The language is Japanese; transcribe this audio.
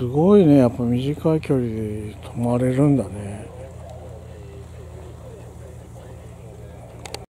すごいね。やっぱ短い距離で止まれるんだね。